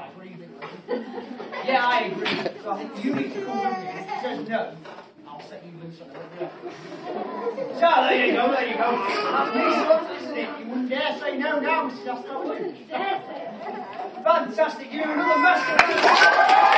free bit. Yeah, I agree. So I think you need to come with me. If he says no, I'll set you loose on it. So there you go, there you go. That's me sorted, isn't it? You wouldn't dare say no now, Mrs. Astor, would you? Dare say. Fantastic, you're another master.